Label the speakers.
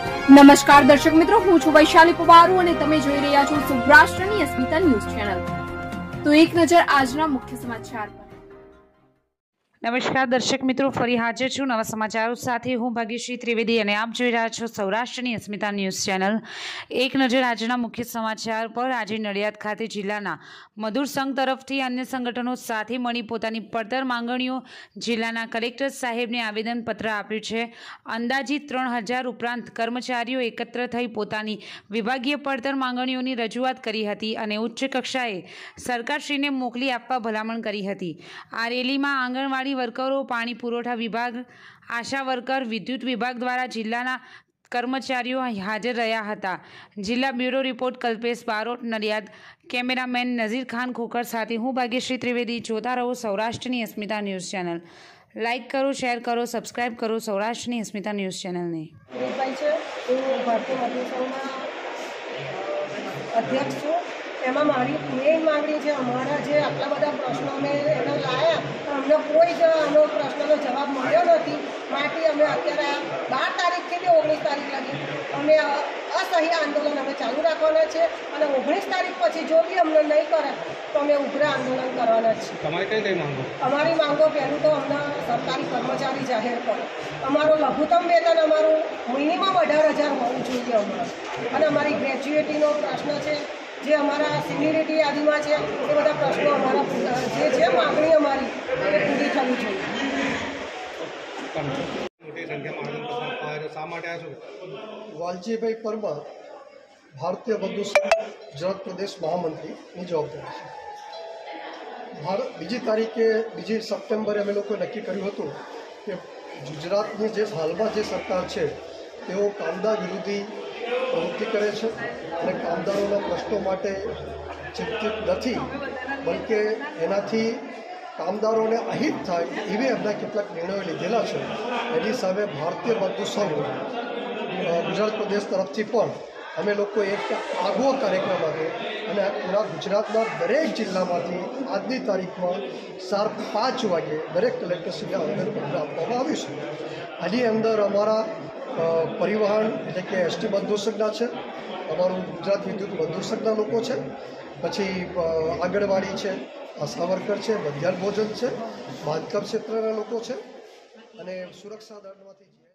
Speaker 1: નમસ્કાર દર્શક મિત્રો, હું છું વૈશાલી પવારુ અને તમે જોઈ રહ્યા છો સૌરાષ્ટ્રની અસ્મિતા ન્યૂઝ ચેનલ। તો એક નજર આજના મુખ્ય સમાચાર પર।
Speaker 2: નમસ્કાર દર્શક મિત્રો, ફરી હાજર છું નવા સમાચારો સાથે। હું ભાગ્યશ્રી ત્રિવેદી અને આપ જોઈ રહ્યા છો સૌરાષ્ટ્રની અસ્મિતા ન્યૂઝ ચેનલ। એક નજર આજના મુખ્ય સમાચાર પર। આજે નડિયાદ ખાતે જિલ્લાના મજૂર સંઘ તરફથી અન્ય સંગઠનો સાથે મળી પોતાની પડતર માંગણીઓ જિલ્લાના કલેક્ટર સાહેબને આવેદનપત્ર આપ્યું છે। અંદાજિત 3000 ઉપરાંત કર્મચારીઓ એકત્ર થઈ પોતાની વિભાગીય પડતર માંગણીઓની રજૂઆત કરી હતી અને ઉચ્ચ કક્ષાએ સરકારશ્રીને મોકલી આપવા ભલામણ કરી હતી। આ રેલીમાં આંગણવાડી વર્કરો, પાણી પુરવઠા વિભાગ, આશા વર્કર, વિદ્યુત વિભાગ દ્વારા જિલ્લાના કર્મચારીઓ હાજર રહ્યા હતા। જિલ્લા bureau report Kalpesh Barot, Nadiad. Cameraman Nazir Khan Khokhar સાથે હું ભાગ્યશ્રી ત્રિવેદી। જોતા રહો સૌરાષ્ટ્રની અસ્મિતા ન્યૂઝ ચેનલ। લાઇક કરો, શેર કરો, સબસ્ક્રાઇબ કરો સૌરાષ્ટ્રની અસ્મિતા ન્યૂઝ ચેનલને।
Speaker 3: અધ્યક્ષ છું। એમાં મારી મેઇન માગણી છે, અમારા જે આટલા બધા પ્રશ્નો અમે એને લાવ્યા અમને કોઈ જ આનો પ્રશ્નનો જવાબ મળ્યો નથી। માટે અમે અત્યારે 12 તારીખથી 19 તારીખ લગી અમે અસહ્ય આંદોલન અમે ચાલુ રાખવાના છે અને 19 તારીખ પછી જો બી અમને નહીં કરે તો અમે ઉગ્ર આંદોલન કરવાના છીએ।
Speaker 4: તમારી કઈ માંગો?
Speaker 3: અમારી માંગો પહેલું તો અમને સરકારી કર્મચારી જાહેર કરો, અમારું લઘુત્તમ વેતન અમારું મિનિમમ 18,000 હોવું જોઈએ અમારું, અને અમારી ગ્રેજ્યુએટીનો પ્રશ્ન છે જે અમારા સિનિયરિટી યાદીમાં છે એ બધા પ્રશ્નો અમારા જે છે માગણી અમારી એ પૂરી થવી જોઈએ।
Speaker 4: મોટી સંખ્યામાં શા માટે આ છો?
Speaker 5: વાલજીભાઈ પરમાર, ભારતીય મજદૂર સંઘ ગુજરાત પ્રદેશ મહામંત્રીની જવાબદારી છે। બીજી તારીખે 2 સપ્ટેમ્બરે અમે લોકોએ નક્કી કર્યું હતું કે ગુજરાતની જે હાલમાં જે સરકાર છે તેઓ કામદાર વિરોધી પ્રવૃત્તિ કરે છે અને કામદારોના પ્રશ્નો માટે ચિંતિત નથી, બલકે એનાથી કામદારોને અહિત થાય એવી એમના કેટલાક નિર્ણયો લીધેલા છે। એની સામે ભારતીય મજદૂર સંઘ ગુજરાત પ્રદેશ તરફથી પણ અમે લોકો એક આગવો કાર્યક્રમ હતો અને પૂરા ગુજરાતના દરેક જિલ્લામાંથી આજની તારીખમાં 5:30 વાગે દરેક કલેક્ટરશ્રીને આવેદનપત્ર આપવામાં આવ્યું છે। આની અંદર અમારા પરિવહન એટલે કે એસટી મજદૂર સંઘના છે, અમારું ગુજરાત વિદ્યુત મજદૂર સંઘના લોકો છે, પછી આંગણવાડી છે, આશા વર્કર છે, મધ્યાહન ભોજન છે, બાંધકામ ક્ષેત્રના લોકો છે અને સુરક્ષા દળમાંથી